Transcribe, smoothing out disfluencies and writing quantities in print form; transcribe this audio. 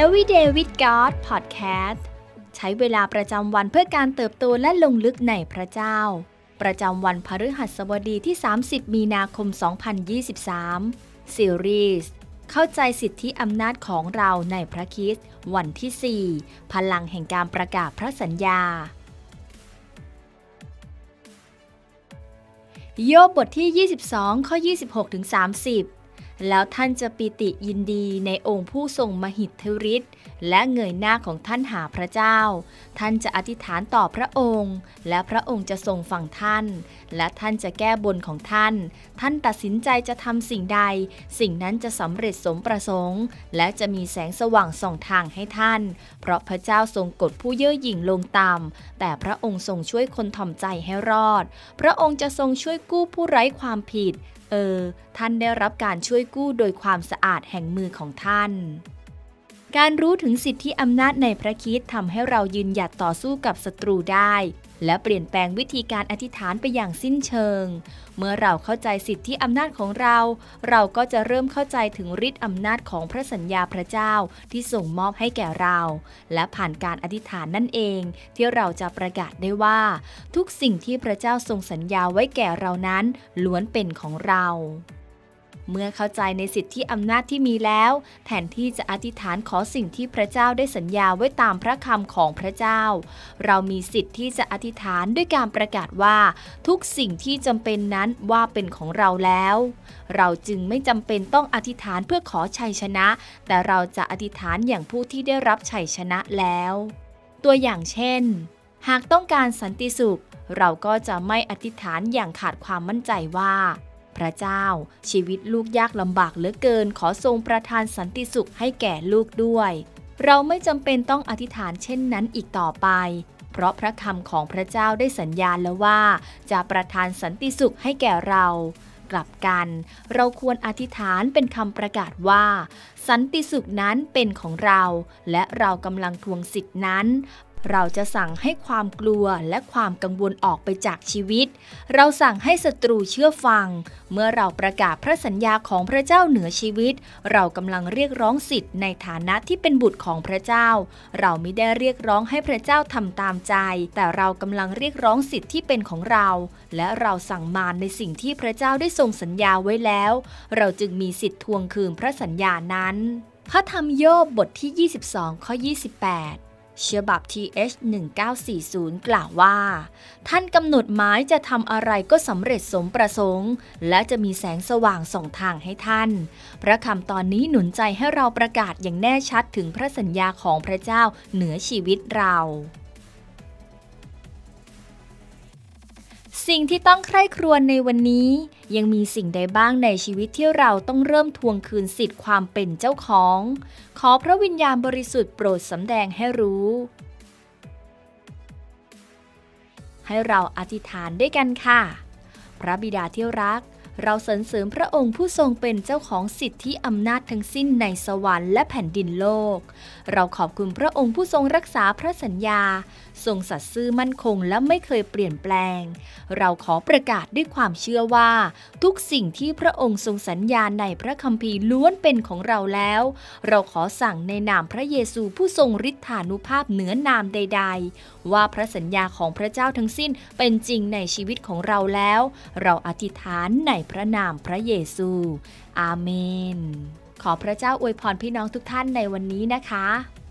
Everyday with God Podcast ใช้เวลาประจำวันเพื่อการเติบโตและลงลึกในพระเจ้าประจำวันพฤหัสบดีที่30มีนาคม2023ซีรีส์เข้าใจสิทธิอำนาจของเราในพระคริสต์วันที่4พลังแห่งการประกาศพระสัญญาโยบบทที่22ข้อ26ถึง30แล้วท่านจะปิติยินดีในองค์ผู้ทรงมหิทธิฤทธิ์และเงยหน้าของท่านหาพระเจ้าท่านจะอธิษฐานต่อพระองค์และพระองค์จะทรงฟังท่านและท่านจะแก้บนของท่านท่านตัดสินใจจะทำสิ่งใดสิ่งนั้นจะสำเร็จสมประสงค์และจะมีแสงสว่างส่องทางให้ท่านเพราะพระเจ้าทรงกดผู้เย่อหยิ่งลงต่ำแต่พระองค์ทรงช่วยคนถ่อมใจให้รอดพระองค์จะทรงช่วยกู้ผู้ไร้ความผิดท่านได้รับการช่วยกู้โดยความสะอาดแห่งมือของท่านการรู้ถึงสิทธิอำนาจในพระคริสต์ทำให้เรายืนหยัดต่อสู้กับศัตรูได้และเปลี่ยนแปลงวิธีการอธิษฐานไปอย่างสิ้นเชิงเมื่อเราเข้าใจสิทธิอำนาจของเราก็จะเริ่มเข้าใจถึงฤทธิ์อำนาจของพระสัญญาพระเจ้าที่ทรงมอบให้แก่เราและผ่านการอธิษฐานนั่นเองที่เราจะประกาศได้ว่าทุกสิ่งที่พระเจ้าทรงสัญญาไว้แก่เรานั้นล้วนเป็นของเราเมื่อเข้าใจในสิทธิอำนาจที่มีแล้วแทนที่จะอธิษฐานขอสิ่งที่พระเจ้าได้สัญญาไว้ตามพระคำของพระเจ้าเรามีสิทธิ์ที่จะอธิษฐานด้วยการประกาศว่าทุกสิ่งที่จำเป็นนั้นว่าเป็นของเราแล้วเราจึงไม่จำเป็นต้องอธิษฐานเพื่อขอชัยชนะแต่เราจะอธิษฐานอย่างผู้ที่ได้รับชัยชนะแล้วตัวอย่างเช่นหากต้องการสันติสุขเราก็จะไม่อธิษฐานอย่างขาดความมั่นใจว่าพระเจ้าชีวิตลูกยากลำบากเหลือเกินขอทรงประทานสันติสุขให้แก่ลูกด้วยเราไม่จำเป็นต้องอธิษฐานเช่นนั้นอีกต่อไปเพราะพระคำของพระเจ้าได้สัญญาแล้วว่าจะประทานสันติสุขให้แก่เรากลับกันเราควรอธิษฐานเป็นคำประกาศว่าสันติสุขนั้นเป็นของเราและเรากำลังทวงสิทธินั้นเราจะสั่งให้ความกลัวและความกังวลออกไปจากชีวิตเราสั่งให้ศัตรูเชื่อฟังเมื่อเราประกาศพระสัญญาของพระเจ้าเหนือชีวิตเรากำลังเรียกร้องสิทธิ์ในฐานะที่เป็นบุตรของพระเจ้าเราไม่ได้เรียกร้องให้พระเจ้าทำตามใจแต่เรากำลังเรียกร้องสิทธิ์ที่เป็นของเราและเราสั่งมารในสิ่งที่พระเจ้าได้ทรงสัญญาไว้แล้วเราจึงมีสิทธิ์ทวงคืนพระสัญญานั้นพระธรรมโยบบทที่22ข้อ28ฉบับ TH 1940 กล่าวว่าท่านกำหนดหมายจะทำอะไรก็สำเร็จสมประสงค์และจะมีแสงสว่างส่องทางให้ท่านพระคำตอนนี้หนุนใจให้เราประกาศอย่างแน่ชัดถึงพระสัญญาของพระเจ้าเหนือชีวิตเราสิ่งที่ต้องใคร่ครวญในวันนี้ยังมีสิ่งใดบ้างในชีวิตที่เราต้องเริ่มทวงคืนสิทธิ์ความเป็นเจ้าของขอพระวิญญาณบริสุทธิ์โปรดสำแดงให้รู้ให้เราอธิษฐานด้วยกันค่ะพระบิดาที่รักเราสรรเสริญพระองค์ผู้ทรงเป็นเจ้าของสิทธิอำนาจทั้งสิ้นในสวรรค์และแผ่นดินโลกเราขอบคุณพระองค์ผู้ทรงรักษาพระสัญญาทรงสัตย์ซื่อมั่นคงและไม่เคยเปลี่ยนแปลงเราขอประกาศด้วยความเชื่อว่าทุกสิ่งที่พระองค์ทรงสัญญาในพระคัมภีร์ล้วนเป็นของเราแล้วเราขอสั่งในนามพระเยซูผู้ทรงฤทธานุภาพเหนือนามใดๆว่าพระสัญญาของพระเจ้าทั้งสิ้นเป็นจริงในชีวิตของเราแล้วเราอธิษฐานในพระนามพระเยซูอาเมนขอพระเจ้าอวยพรพี่น้องทุกท่านในวันนี้นะคะ